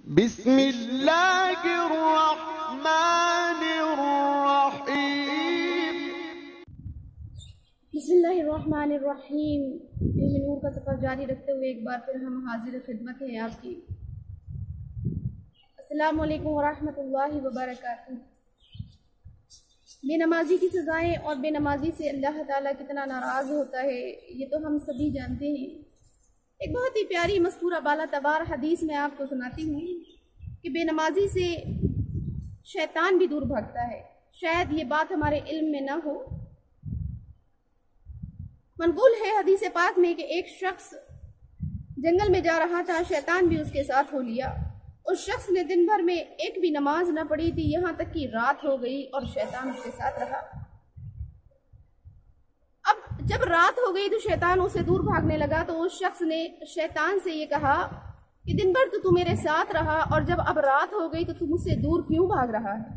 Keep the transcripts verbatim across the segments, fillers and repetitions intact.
بسم اللہ الرحمن الرحیم۔ بسم اللہ الرحمن الرحیم۔ علم نور کا سفر جاری رکھتے ہوئے ایک بار پھر ہم حاضر خدمت ہیں آپ کی۔ السلام علیکم ورحمۃ اللہ وبرکاتہ۔ بے نمازی کی سزائیں اور بے نمازی سے اللہ تعالیٰ کتنا ناراض ہوتا ہے یہ تو ہم سبھی جانتے ہیں۔ ایک بہت ہی پیاری مذکورہ بالا تبار حدیث میں آپ کو سناتی ہوں کہ بے نمازی سے شیطان بھی دور بھاگتا ہے۔ شاید یہ بات ہمارے علم میں نہ ہو، منقول ہے حدیث پاک میں کہ ایک شخص جنگل میں جا رہا تھا، شیطان بھی اس کے ساتھ ہو لیا۔ اس شخص نے دن بھر میں ایک بھی نماز نہ پڑھی تھی، یہاں تک کہ رات ہو گئی اور شیطان اس کے ساتھ رہا۔ اب جب رات ہو گئی تو شیطان اسے دور بھاگنے لگا، تو اس شخص نے شیطان سے یہ کہا کہ دن بھر تو تو میرے ساتھ رہا اور جب اب رات ہو گئی تو تو مجھ سے دور کیوں بھاگ رہا ہے؟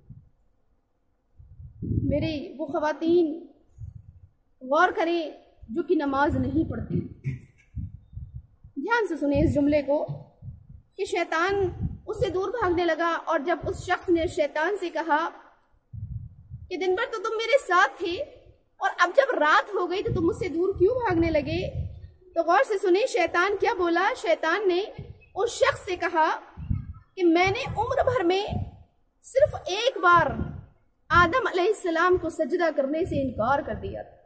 میری وہ خواتین غور کریں جو کہ نماز نہیں پڑھتی، دھیان سے سنیں اس جملے کو کہ شیطان اس سے دور بھاگنے لگا، اور جب اس شخص نے شیطان سے کہا کہ دن بھر تو تم میرے ساتھ تھے اور اب جب رات ہو گئی تو تم مجھ سے دور کیوں بھاگنے لگے، تو غور سے سنیں شیطان کیا بولا۔ شیطان نے اس شخص سے کہا کہ میں نے عمر بھر میں صرف ایک بار آدم علیہ السلام کو سجدہ کرنے سے انکار کر دیا تھا،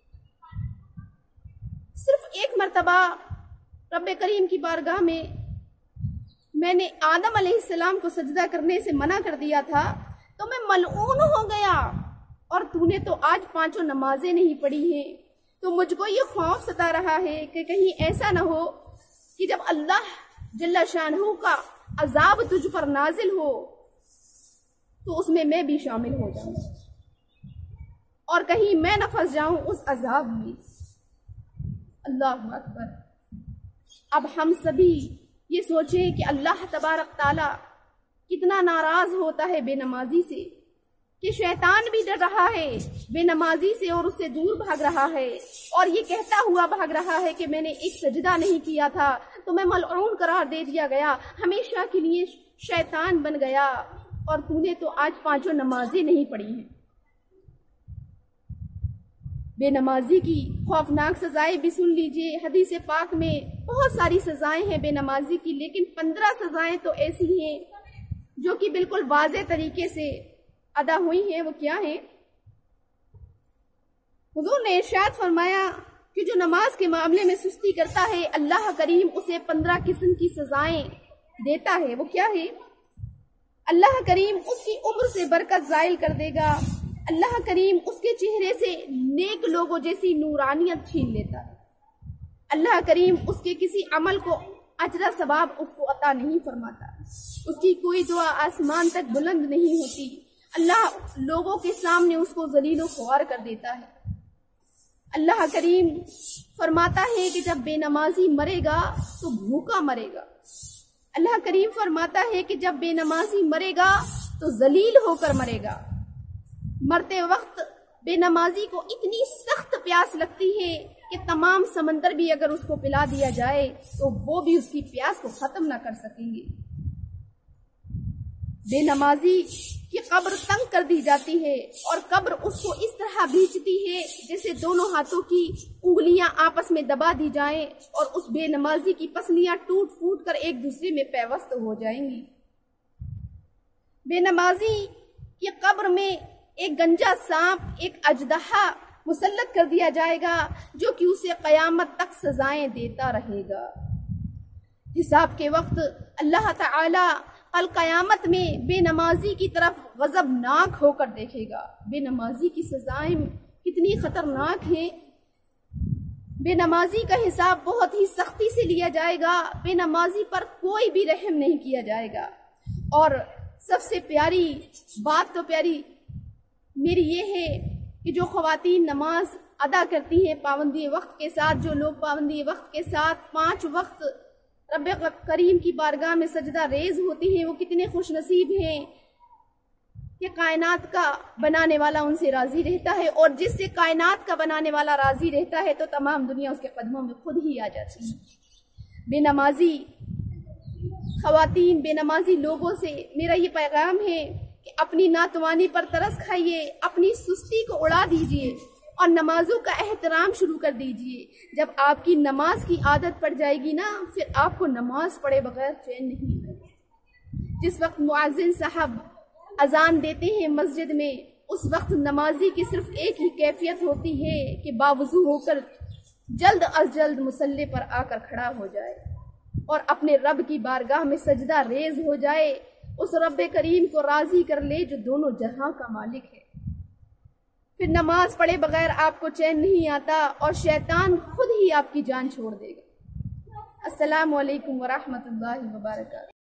صرف ایک مرتبہ رب کریم کی بارگاہ میں میں نے آدم علیہ السلام کو سجدہ کرنے سے منع کر دیا تھا، تو میں ملعون ہو گیا، اور تو نے تو آج پانچوں نمازیں نہیں پڑھی ہیں۔ تو مجھ کو یہ خوف ستا رہا ہے کہ کہیں ایسا نہ ہو کہ جب اللہ جل شانہ کا عذاب تجھ پر نازل ہو تو اس میں میں بھی شامل ہو جاؤں اور کہیں میں نہ پھنس جاؤں اس عذاب میں۔ اللہ اکبر۔ اب ہم سبھی یہ سوچیں کہ اللہ تبارک تعالیٰ کتنا ناراض ہوتا ہے بے نمازی سے، کہ شیطان بھی ڈر رہا ہے بے نمازی سے اور اس سے دور بھاگ رہا ہے، اور یہ کہتا ہوا بھاگ رہا ہے کہ میں نے ایک سجدہ نہیں کیا تھا تو میں ملعون قرار دے دیا گیا، ہمیشہ کے لیے شیطان بن گیا، اور تو نے تو آج پانچوں نمازیں نہیں پڑھی ہیں۔ بے نمازی کی خوفناک سزائیں بھی سن لیجئے۔ حدیث پاک میں بہت ساری سزائیں ہیں بے نمازی کی، لیکن پندرہ سزائیں تو ایسی ہیں جو کہ بالکل واضح طریقے سے ادا ہوئی ہیں۔ وہ کیا ہیں؟ حضور نے ارشاد فرمایا کہ جو نماز کے معاملے میں سستی کرتا ہے اللہ کریم اسے پندرہ قسم کی سزائیں دیتا ہے۔ وہ کیا ہے؟ اللہ کریم اس کی عمر سے برکت زائل کر دے گا، اللہ کریم اس کے چہرے سے نیک لوگوں جیسی نورانیت چھین لیتا ہے، اللہ کریم اس کے کسی عمل کو اجر ثواب اس کو عطا نہیں فرماتا، اس کی کوئی دعا آسمان تک بلند نہیں ہوتی، اللہ لوگوں کے سامنے اس کو ذلیل و خوار کر دیتا ہے۔ اللہ کریم فرماتا ہے کہ جب بے نمازی مرے گا تو بھوکا مرے گا، اللہ کریم فرماتا ہے کہ جب بے نمازی مرے گا تو ذلیل ہو کر مرے گا۔ مرتے وقت بے نمازی کو اتنی سخت پیاس لگتی ہے کہ تمام سمندر بھی اگر اس کو پلا دیا جائے تو وہ بھی اس کی پیاس کو ختم نہ کر سکیں گے۔ بے نمازی کی قبر تنگ کر دی جاتی ہے، اور قبر اس کو اس طرح بیچتی ہے جیسے دونوں ہاتھوں کی انگلیاں آپس میں دبا دی جائیں، اور اس بے نمازی کی پسلیاں ٹوٹ پھوٹ کر ایک دوسرے میں پیوست ہو جائیں گی۔ بے نمازی کی قبر میں ایک گنجا سانپ، ایک اژدہا مسلط کر دیا جائے گا جو کہ اسے قیامت تک سزائیں دیتا رہے گا۔ حساب کے وقت اللہ تعالی القیامت میں بے نمازی کی طرف غضبناک ہو کر دیکھے گا۔ بے نمازی کی سزائیں کتنی خطرناک ہیں۔ بے نمازی کا حساب بہت ہی سختی سے لیا جائے گا، بے نمازی پر کوئی بھی رحم نہیں کیا جائے گا۔ اور سب سے پیاری بات تو پیاری میری یہ ہے کہ جو خواتین نماز ادا کرتی ہیں پابندی وقت کے ساتھ، جو لوگ پابندی وقت کے ساتھ پانچ وقت رب کریم کی بارگاہ میں سجدہ ریز ہوتی ہیں، وہ کتنے خوش نصیب ہیں کہ کائنات کا بنانے والا ان سے راضی رہتا ہے، اور جس سے کائنات کا بنانے والا راضی رہتا ہے تو تمام دنیا اس کے قدموں میں خود ہی آ جاتی ہے۔ بے نمازی خواتین بے نمازی لوگوں سے میرا یہ پیغام ہے کہ اپنی ناتوانی پر ترس کھائیے، اپنی سستی کو اڑا دیجئے اور نمازوں کا احترام شروع کر دیجئے۔ جب آپ کی نماز کی عادت پڑ جائے گی نا، پھر آپ کو نماز پڑھے بغیر چین نہیں آئے گا۔ جس وقت مؤذن صاحب اذان دیتے ہیں مسجد میں، اس وقت نمازی کی صرف ایک ہی کیفیت ہوتی ہے کہ باوضو ہو کر جلد از جلد مصلی پر آ کر کھڑا ہو جائے اور اپنے رب کی بارگاہ میں سجدہ ریز ہو جائے، اس رب کریم کو راضی کر لے جو دونوں جہاں کا مالک ہے۔ پھر نماز پڑھے بغیر آپ کو چین نہیں آتا اور شیطان خود ہی آپ کی جان چھوڑ دے گا۔ السلام علیکم ورحمۃ اللہ وبرکاتہ۔